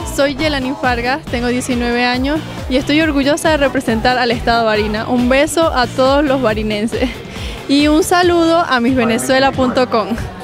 soy Yelani Fargas, tengo 19 años y estoy orgullosa de representar al estado Barina. Un beso a todos los barinenses y un saludo a misvenezuela.com.